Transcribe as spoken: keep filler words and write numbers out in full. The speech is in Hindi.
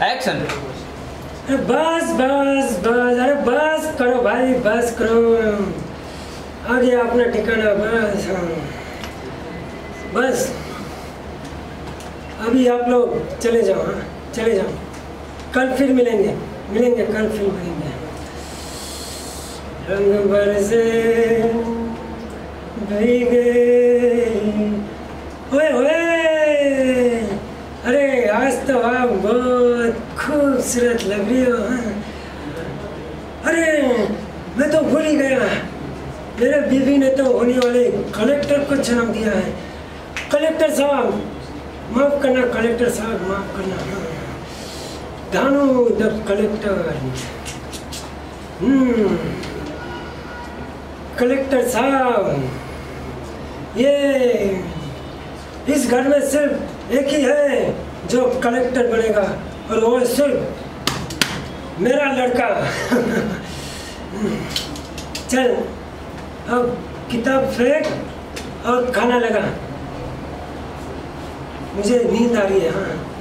एक्शन। अरे बस बस बस, अरे बस करो भाई, बस करो। आ गया अपना ठिकाना, बस। हाँ बस, अभी आप लोग चले जाओ। हाँ चले जाओ, कल फिर मिलेंगे मिलेंगे कल फिर मिलेंगे। रंग बरसे भीगे, ओए ओए, अरे आज तो आप बहुत खूबसूरत लग रही हो। हाँ? अरे मैं तो भूल ही गया, मेरे बीवी ने तो होने वाले कलेक्टर को जन्म दिया है। कलेक्टर साहब माफ करना, कलेक्टर साहब माफ करना। हाँ। दानू द कलेक्टर। हम्म कलेक्टर साहब, ये इस घर में सिर्फ एक ही है जो कलेक्टर बनेगा, और वो सिर्फ मेरा लड़का। चल अब किताब फेंक और खाना लगा, मुझे नींद आ रही है। हाँ